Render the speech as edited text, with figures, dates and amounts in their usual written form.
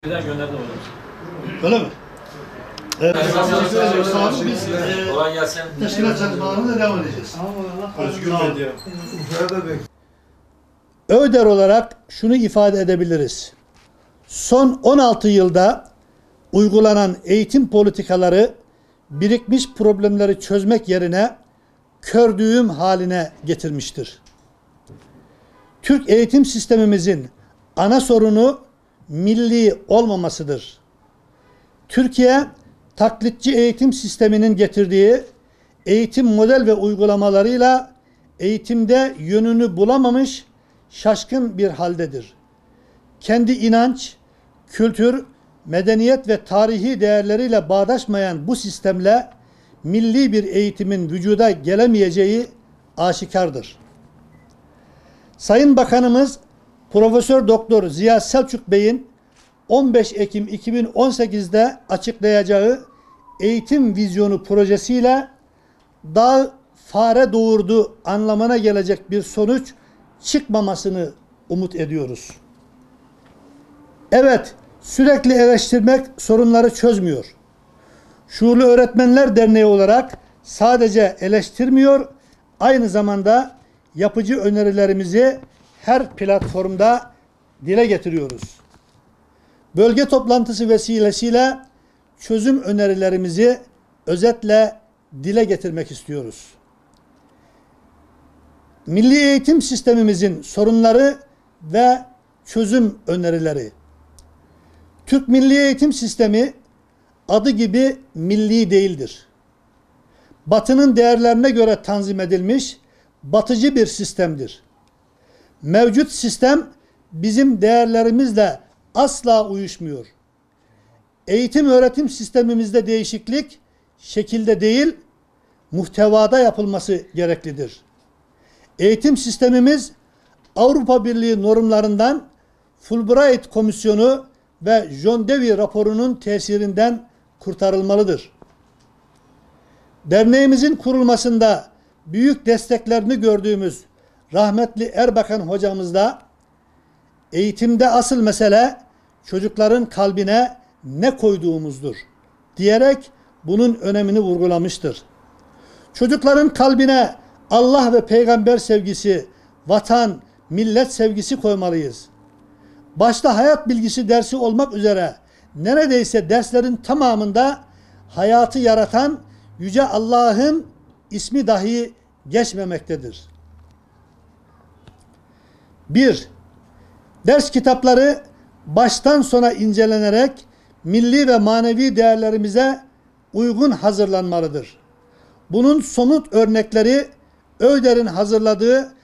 Gönderdim hocam. Öyle mi? Evet. Biz Kolay gelsin. teşkilat çalışmalarına devam edeceğiz. Özgür Medya. ÖDER olarak şunu ifade edebiliriz. Son 16 yılda uygulanan eğitim politikaları birikmiş problemleri çözmek yerine kördüğüm haline getirmiştir. Türk eğitim sistemimizin ana sorunu milli olmamasıdır. Türkiye, taklitçi eğitim sisteminin getirdiği eğitim model ve uygulamalarıyla eğitimde yönünü bulamamış, şaşkın bir haldedir. Kendi inanç, kültür, medeniyet ve tarihi değerleriyle bağdaşmayan bu sistemle milli bir eğitimin vücuda gelemeyeceği aşikardır. Sayın Bakanımız Profesör Doktor Ziya Selçuk Bey'in 15 Ekim 2018'de açıklayacağı eğitim vizyonu projesiyle dağ fare doğurdu anlamına gelecek bir sonuç çıkmamasını umut ediyoruz. Evet, sürekli eleştirmek sorunları çözmüyor. Şuurlu Öğretmenler Derneği olarak sadece eleştirmiyor, aynı zamanda yapıcı önerilerimizi her platformda dile getiriyoruz. Bölge toplantısı vesilesiyle çözüm önerilerimizi özetle dile getirmek istiyoruz. Milli eğitim sistemimizin sorunları ve çözüm önerileri. Türk Milli Eğitim Sistemi adı gibi milli değildir. Batı'nın değerlerine göre tanzim edilmiş batıcı bir sistemdir. Mevcut sistem bizim değerlerimizle asla uyuşmuyor. Eğitim öğretim sistemimizde değişiklik şekilde değil, muhtevada yapılması gereklidir. Eğitim sistemimiz Avrupa Birliği normlarından Fulbright Komisyonu ve John Dewey raporunun tesirinden kurtarılmalıdır. Derneğimizin kurulmasında büyük desteklerini gördüğümüz rahmetli Erbakan hocamızda eğitimde asıl mesele çocukların kalbine ne koyduğumuzdur diyerek bunun önemini vurgulamıştır. Çocukların kalbine Allah ve peygamber sevgisi, vatan, millet sevgisi koymalıyız. Başta hayat bilgisi dersi olmak üzere neredeyse derslerin tamamında hayatı yaratan Yüce Allah'ın ismi dahi geçmemektedir. 1. Ders kitapları baştan sona incelenerek milli ve manevi değerlerimize uygun hazırlanmalıdır. Bunun somut örnekleri ÖDER'in hazırladığı